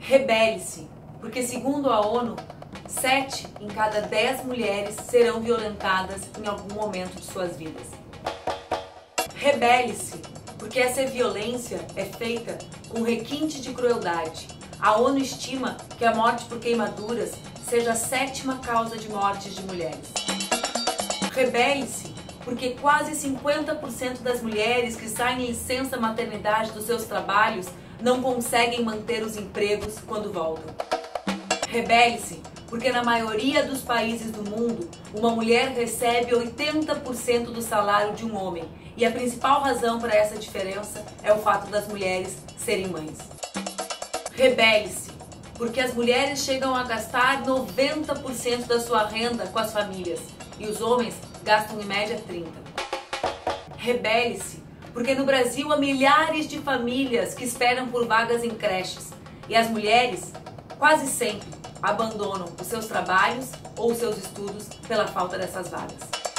Rebele-se, porque segundo a ONU, 7 em cada 10 mulheres serão violentadas em algum momento de suas vidas. Rebele-se, porque essa violência é feita com requinte de crueldade. A ONU estima que a morte por queimaduras seja a 7ª causa de mortes de mulheres. Rebele-se, porque quase 50% das mulheres que saem em licença maternidade dos seus trabalhos não conseguem manter os empregos quando voltam. Rebele-se, porque na maioria dos países do mundo, uma mulher recebe 80% do salário de um homem, e a principal razão para essa diferença é o fato das mulheres serem mães. Rebele-se, porque as mulheres chegam a gastar 90% da sua renda com as famílias, e os homens gastam em média 30%. Rebele-se, porque no Brasil há milhares de famílias que esperam por vagas em creches, e as mulheres, quase sempre, abandonam os seus trabalhos ou os seus estudos pela falta dessas vagas.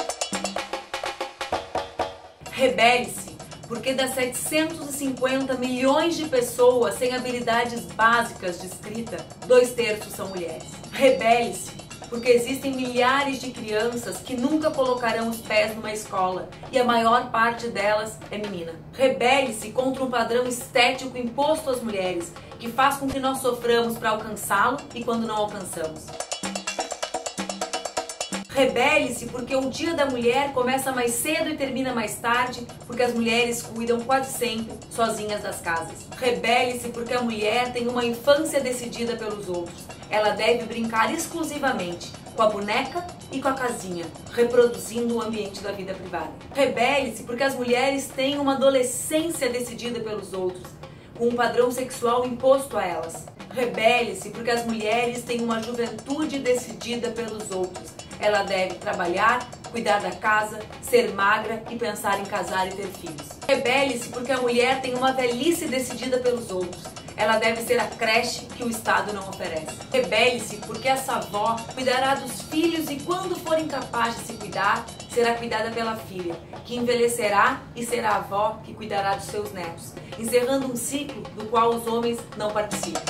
Rebele-se, porque das 750 milhões de pessoas sem habilidades básicas de escrita, 2/3 são mulheres. Rebele-se, porque existem milhares de crianças que nunca colocarão os pés numa escola e a maior parte delas é menina. Rebele-se contra um padrão estético imposto às mulheres, que faz com que nós soframos para alcançá-lo e quando não alcançamos. Rebele-se porque o Dia da Mulher começa mais cedo e termina mais tarde, porque as mulheres cuidam quase sempre sozinhas das casas. Rebele-se porque a mulher tem uma infância decidida pelos outros. Ela deve brincar exclusivamente com a boneca e com a casinha, reproduzindo o ambiente da vida privada. Rebele-se porque as mulheres têm uma adolescência decidida pelos outros, com um padrão sexual imposto a elas. Rebele-se porque as mulheres têm uma juventude decidida pelos outros. Ela deve trabalhar, cuidar da casa, ser magra e pensar em casar e ter filhos. Rebele-se porque a mulher tem uma velhice decidida pelos outros. Ela deve ser a creche que o Estado não oferece. Rebele-se porque essa avó cuidará dos filhos e quando for incapaz de se cuidar, será cuidada pela filha, que envelhecerá e será a avó que cuidará dos seus netos, encerrando um ciclo do qual os homens não participam.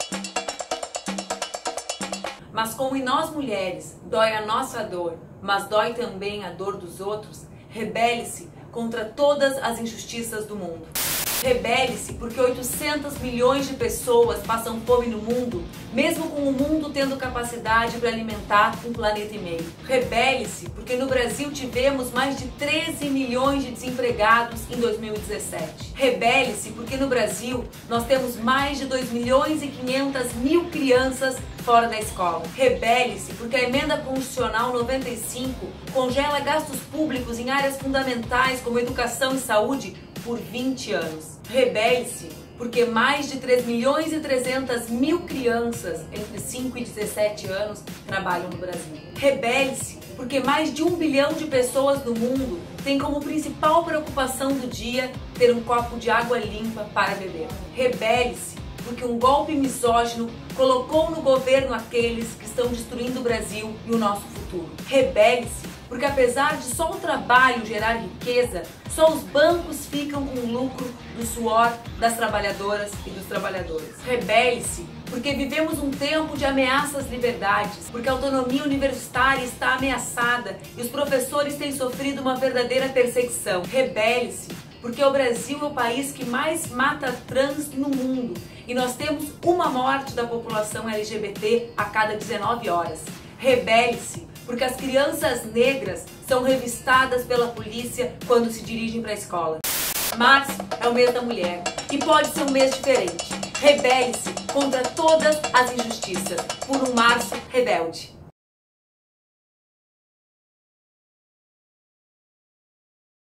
Mas como em nós mulheres dói a nossa dor, mas dói também a dor dos outros, rebele-se contra todas as injustiças do mundo. Rebele-se porque 800 milhões de pessoas passam fome no mundo, mesmo com o mundo tendo capacidade para alimentar 1,5 planeta. Rebele-se porque no Brasil tivemos mais de 13 milhões de desempregados em 2017. Rebele-se porque no Brasil nós temos mais de 2.500.000 crianças fora da escola. Rebele-se porque a Emenda Constitucional 95 congela gastos públicos em áreas fundamentais como educação e saúde por 20 anos. Rebele-se porque mais de 3.300.000 crianças entre 5 e 17 anos trabalham no Brasil. Rebele-se porque mais de 1 bilhão de pessoas no mundo têm como principal preocupação do dia ter um copo de água limpa para beber. Rebele-se porque um golpe misógino colocou no governo aqueles que estão destruindo o Brasil e o nosso futuro. Rebele-se porque apesar de só o trabalho gerar riqueza, só os bancos ficam com o lucro do suor das trabalhadoras e dos trabalhadores. Rebele-se porque vivemos um tempo de ameaças às liberdades, porque a autonomia universitária está ameaçada e os professores têm sofrido uma verdadeira perseguição. Rebele-se porque o Brasil é o país que mais mata trans no mundo e nós temos uma morte da população LGBT a cada 19 horas. Rebele-se porque as crianças negras são revistadas pela polícia quando se dirigem para a escola. Março é o mês da mulher e pode ser um mês diferente. Rebele-se contra todas as injustiças por um março rebelde.